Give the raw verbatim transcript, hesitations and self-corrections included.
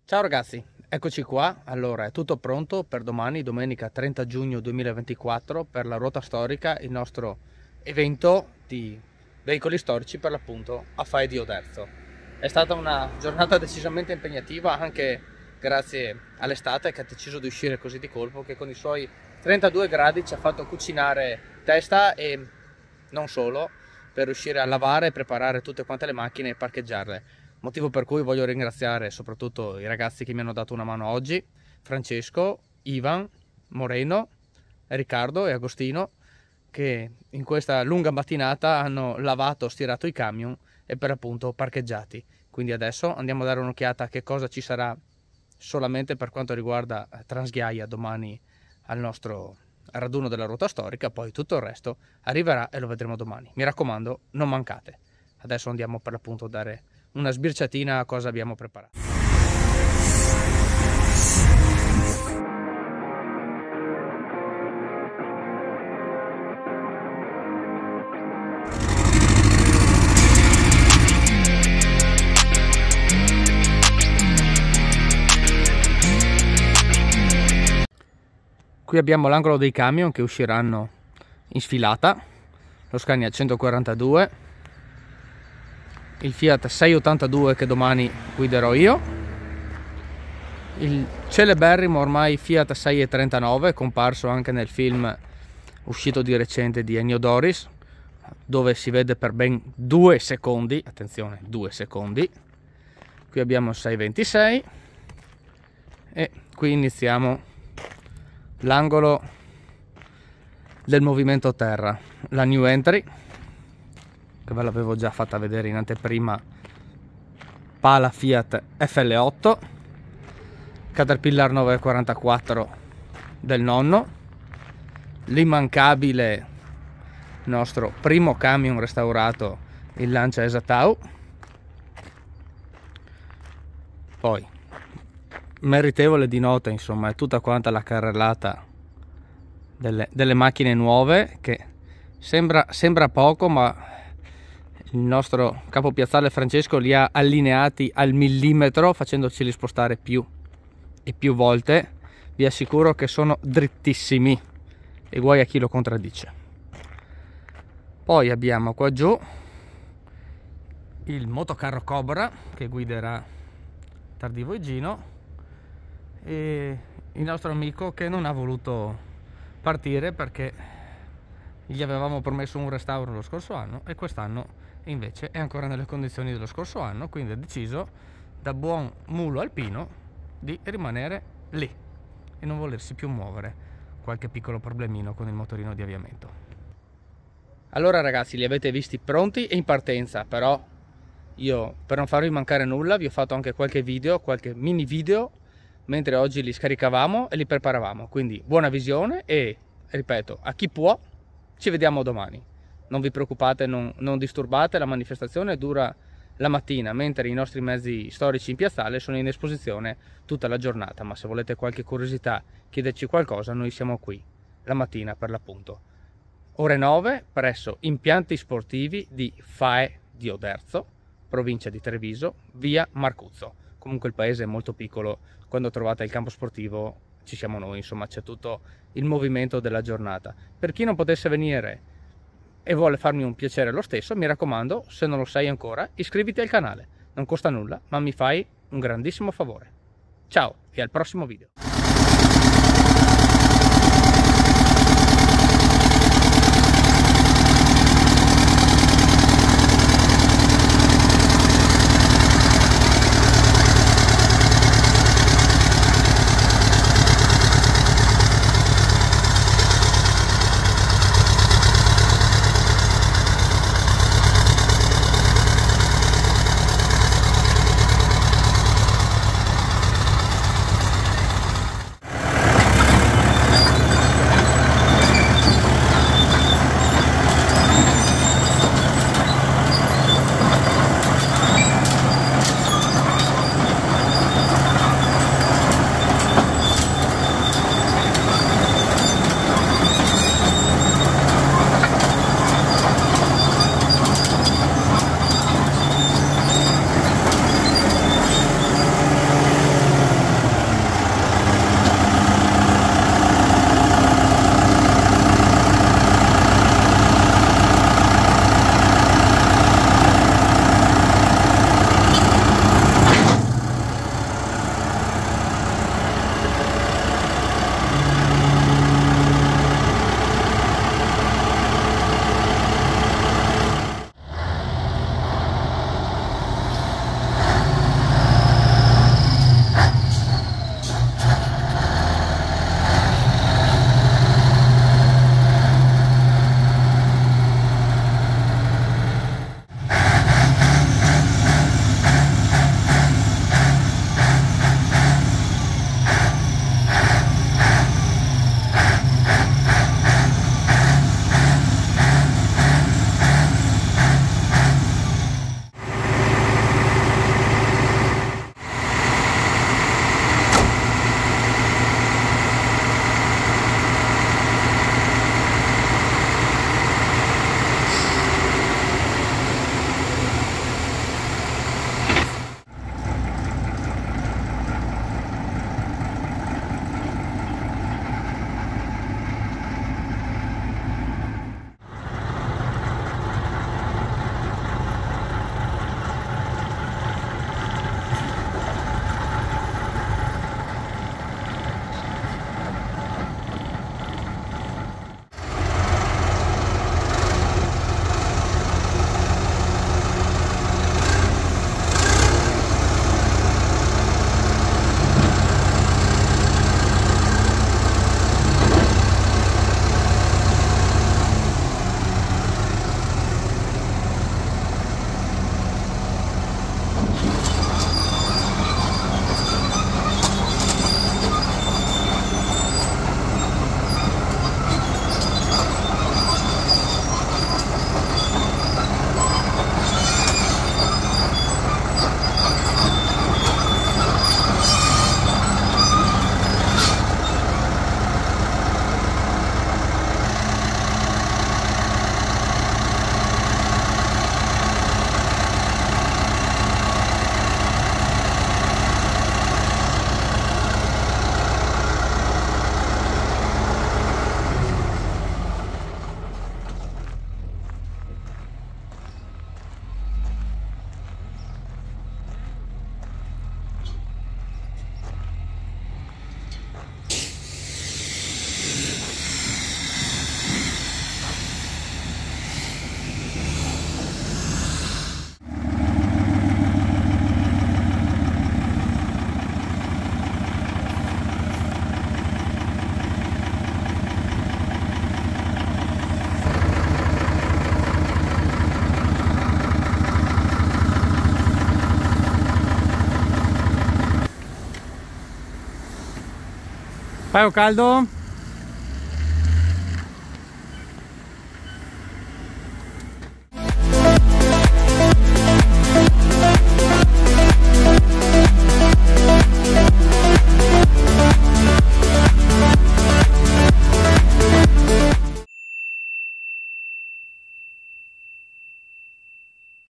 Ciao ragazzi, eccoci qua. Allora, è tutto pronto per domani, domenica trenta giugno duemilaventiquattro, per la Ruota Storica, il nostro evento di veicoli storici per l'appunto a Fae di Oderzo. È stata una giornata decisamente impegnativa, anche grazie all'estate che ha deciso di uscire così di colpo, che con i suoi trentadue gradi ci ha fatto cucinare testa e non solo, per riuscire a lavare e preparare tutte quante le macchine e parcheggiarle. Motivo per cui voglio ringraziare soprattutto i ragazzi che mi hanno dato una mano oggi: Francesco, Ivan, Moreno, Riccardo e Agostino, che in questa lunga mattinata hanno lavato, stirato i camion e per appunto parcheggiati. Quindi adesso andiamo a dare un'occhiata a che cosa ci sarà solamente per quanto riguarda Transghiaia domani al nostro raduno della Ruota Storica, poi tutto il resto arriverà e lo vedremo domani. Mi raccomando, non mancate. Adesso andiamo per l'appunto a dare una sbirciatina a cosa abbiamo preparato. Qui abbiamo l'angolo dei camion che usciranno in sfilata, lo Scania centoquarantadue, il Fiat seicentottantadue che domani guiderò io, il celeberrimo ormai Fiat seicentotrentanove, comparso anche nel film uscito di recente di Ennio Doris, dove si vede per ben due secondi, attenzione, due secondi. Qui abbiamo il seicentoventisei e qui iniziamo l'angolo del movimento terra, la new entry, che ve l'avevo già fatta vedere in anteprima, pala Fiat F L otto, Caterpillar novecentoquarantaquattro del nonno, l'immancabile nostro primo camion restaurato, il Lancia Esatau. Poi meritevole di nota, insomma, è tutta quanta la carrellata delle, delle macchine nuove, che sembra, sembra poco, ma il nostro capo piazzale Francesco li ha allineati al millimetro, facendoceli spostare più e più volte. Vi assicuro che sono drittissimi e guai a chi lo contraddice. Poi abbiamo qua giù il motocarro Cobra che guiderà Tardivo e Gino, e il nostro amico che non ha voluto partire perché gli avevamo promesso un restauro lo scorso anno e quest'anno invece è ancora nelle condizioni dello scorso anno, quindi ha deciso, da buon mulo alpino, di rimanere lì e non volersi più muovere. Qualche piccolo problemino con il motorino di avviamento. Allora ragazzi, li avete visti pronti e in partenza, però io, per non farvi mancare nulla, vi ho fatto anche qualche video, qualche mini video mentre oggi li scaricavamo e li preparavamo, quindi buona visione e, ripeto, a chi può, ci vediamo domani. Non vi preoccupate, non, non disturbate, la manifestazione dura la mattina, mentre i nostri mezzi storici in piazzale sono in esposizione tutta la giornata, ma se volete qualche curiosità, chiederci qualcosa, noi siamo qui la mattina per l'appunto. Ore nove presso impianti sportivi di Fae di Oderzo, provincia di Treviso, via Marcuzzo. Comunque il paese è molto piccolo, quando trovate il campo sportivo ci siamo noi, insomma c'è tutto il movimento della giornata. Per chi non potesse venire e vuole farmi un piacere lo stesso, mi raccomando, se non lo sei ancora, iscriviti al canale, non costa nulla, ma mi fai un grandissimo favore. Ciao e al prossimo video. Fai caldo?